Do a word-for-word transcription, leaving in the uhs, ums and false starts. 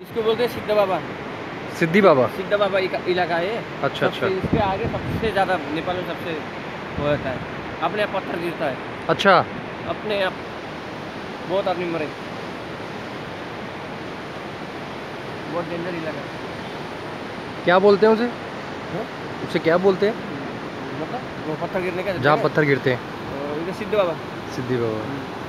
इसको बोलते हैं सिद्ध बाबा। सिद्धि बाबा। सिद्ध बाबा इका- इलाका है ये। अच्छा अच्छा। इसके आगे सबसे ज़्यादा नेपाल में सबसे वो होता है, अपने आप पत्थर गिरता है। अच्छा। अपने आप बहुत आदमी मरे। बहुत डेंजर इलाका है। क्या बोलते हैं उसे? हाँ? उसे क्या बोलते हैं? मतलब वो पत्थर गिरने का जहाँ जगह? पत्थर गिरते हैं। तो इधर सिद्ध बाबा। सिद्धि बाबा।